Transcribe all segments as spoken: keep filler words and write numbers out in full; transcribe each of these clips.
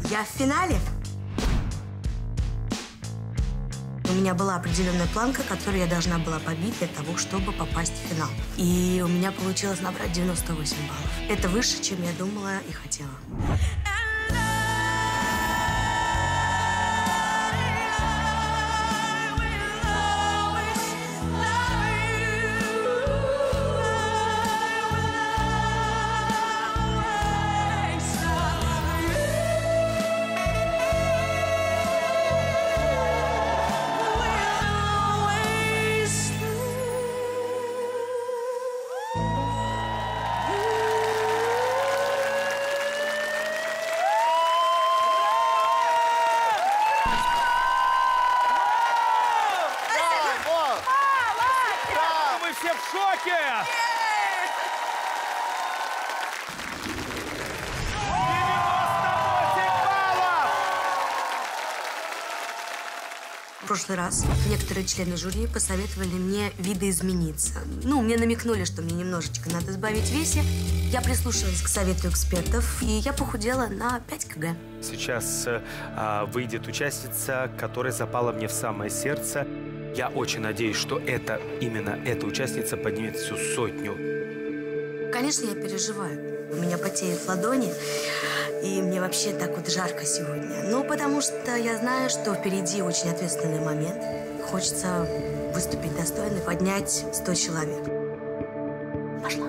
Я в финале. У меня была определенная планка, которую я должна была побить для того, чтобы попасть в финал. И у меня получилось набрать девяносто восемь баллов. Это выше, чем я думала и хотела. В прошлый раз некоторые члены жюри посоветовали мне видоизмениться. Ну, мне намекнули, что мне немножечко надо сбавить в весе. Я прислушалась к совету экспертов, и я похудела на пять килограмм. Сейчас а, выйдет участница, которая запала мне в самое сердце. Я очень надеюсь, что это, именно эта участница поднимет всю сотню. Конечно, я переживаю. У меня потеют ладони, и мне вообще так вот жарко сегодня. Ну, потому что я знаю, что впереди очень ответственный момент. Хочется выступить достойно, поднять сто человек. Пошла.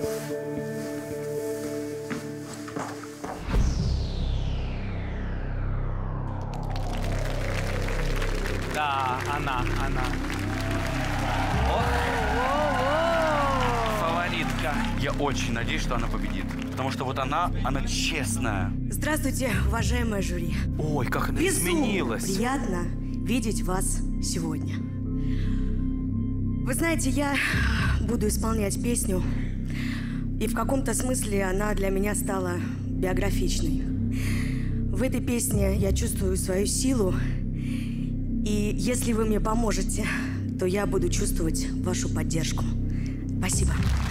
Да, она, она. О! Фаворитка. Я очень надеюсь, что она победит. Потому что вот она, она честная. Здравствуйте, уважаемое жюри. Ой, как она Безумно изменилась. приятно видеть вас сегодня. Вы знаете, я буду исполнять песню, и в каком-то смысле она для меня стала биографичной. В этой песне я чувствую свою силу, и если вы мне поможете, то я буду чувствовать вашу поддержку. Спасибо.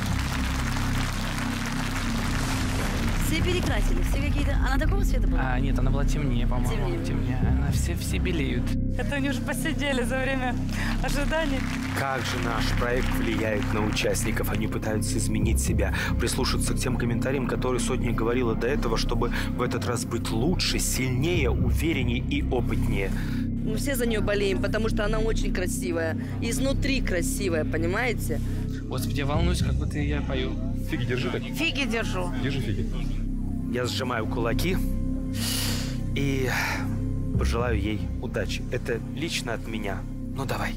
Все перекрасили, все какие-то... Она такого цвета была? А, нет, она была темнее, по-моему. Темнее. Темнее. Она все, все белеют. Это они уже посидели за время ожидания. Как же наш проект влияет на участников? Они пытаются изменить себя, прислушаться к тем комментариям, которые Сотня говорила до этого, чтобы в этот раз быть лучше, сильнее, увереннее и опытнее. Мы все за нее болеем, потому что она очень красивая. Изнутри красивая, понимаете? Господи, я волнуюсь, как будто я пою. Фиги держи так. Фиги держу. Держи фиги. Я сжимаю кулаки и пожелаю ей удачи. Это лично от меня. Ну давай.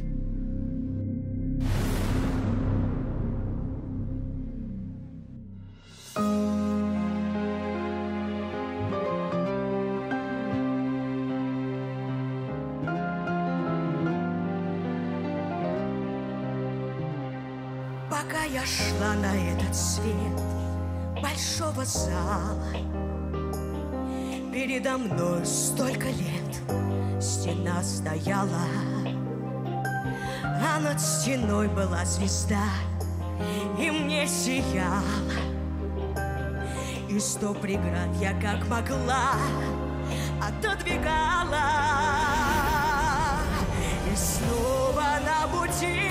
Пока я шла на этот свет большого зала, передо мной столько лет стена стояла, а над стеной была звезда, и мне сияла. И сто преград я как могла отодвигала, и снова на пути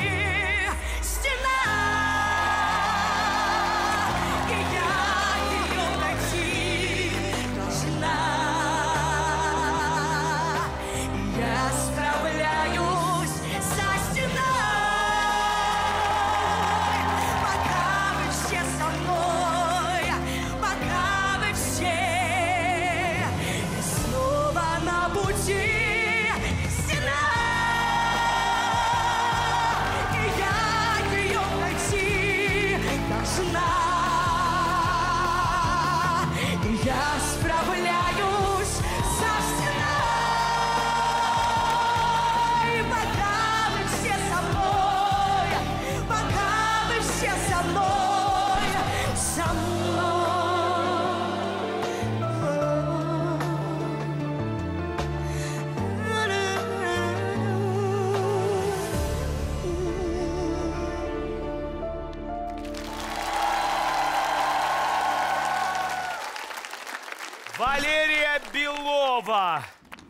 Валерия Белова! готово!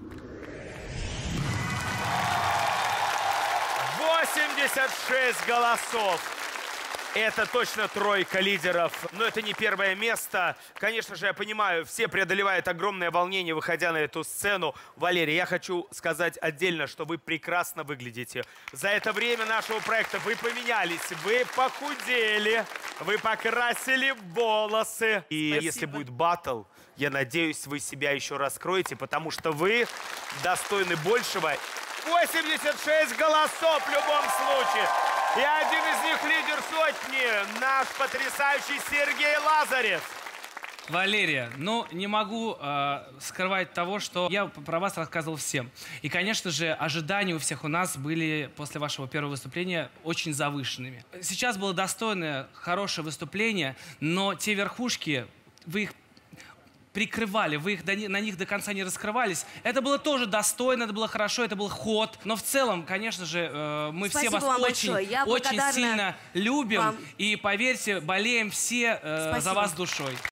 восемьдесят шесть голосов. Это точно тройка лидеров, но это не первое место. Конечно же, я понимаю, все преодолевают огромное волнение, выходя на эту сцену. Валерий, я хочу сказать отдельно, что вы прекрасно выглядите. За это время нашего проекта вы поменялись, вы похудели, вы покрасили волосы. И Спасибо. если будет баттл, я надеюсь, вы себя еще раскроете, потому что вы достойны большего. восемьдесят шесть голосов в любом случае. И один из них лидер сотни, наш потрясающий Сергей Лазарев. Валерия, ну не могу э, скрывать того, что я про вас рассказывал всем. И, конечно же, ожидания у всех у нас были после вашего первого выступления очень завышенными. Сейчас было достойное, хорошее выступление, но те верхушки, вы их прикрывали, вы их до, на них до конца не раскрывались. Это было тоже достойно, это было хорошо, это был ход. Но в целом, конечно же, э, мы Спасибо все вас вам очень, большое. Я очень благодарна сильно любим. вам. И поверьте, болеем все э, за Спасибо. вас душой.